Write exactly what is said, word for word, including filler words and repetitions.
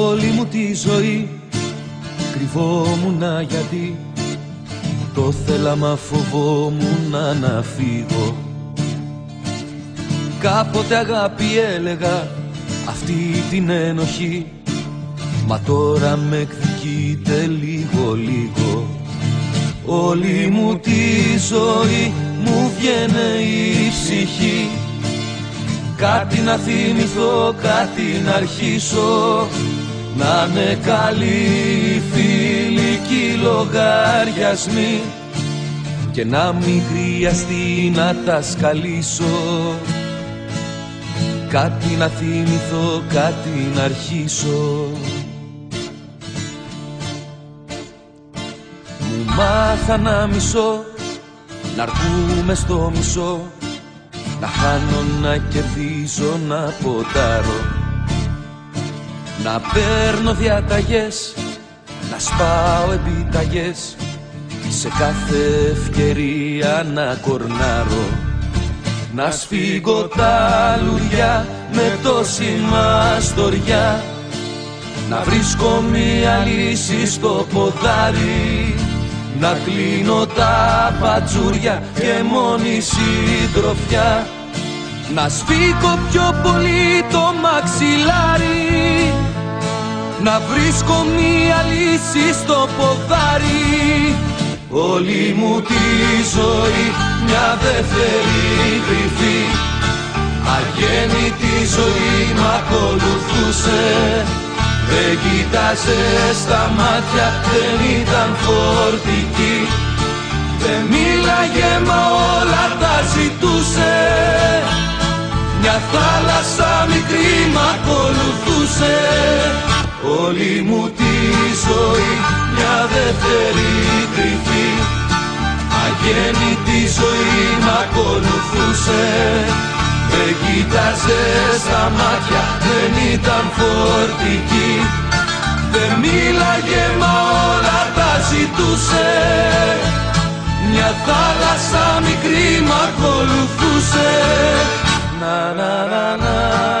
Όλη μου τη ζωή κρυβόμουνα γιατί το θέλα μα φοβόμουνα να φύγω. Κάποτε αγάπη έλεγα αυτή την ένοχη, μα τώρα με εκδικείται λίγο λίγο. Όλη μου τη ζωή μου βγαίνε η ψυχή, κάτι να θυμηθώ, κάτι να αρχίσω, να είναι καλοί φιλικοί λογαριασμοί και να μην χρειαστεί να τα σκαλίσω. Κάτι να θυμηθώ, κάτι να αρχίσω. Μου μάθα να μισώ, να αρκούμε στο μισό, να χάνω, να κερδίζω, να ποντάρω, να παίρνω διαταγές, να σπάω επιταγές, σε κάθε ευκαιρία να κορνάρω, να σφίγγω τα λουριά με τόση μαστοριά, να βρίσκω μια λύση στο ποδάρι, να κλείνω τα πατζούρια και μόνη συντροφιά, να σφίγγω πιο πολύ το μαξιλάρι, να βρίσκω μια λύση στο ποδάρι. Όλη μου τη ζωή μια δεύτερη κρυφή, αγέννητη ζωή μ' ακολουθούσε. Δεν κοίταζε στα μάτια, δεν ήταν φορτική, δεν μίλαγε μα όλα τα ζητούσε. Μια θάλασσα μικρή μ' ακολουθούσε. Όλη μου τη ζωή μια δεύτερη κρυφή, αγέννητη ζωή μ' ακολουθούσε. Δεν κοίταζε στα μάτια, δεν ήταν φορτική, δεν μίλαγε μα όλα τα ζητούσε. Μια θάλασσα μικρή μ' ακολουθούσε. Να να να να.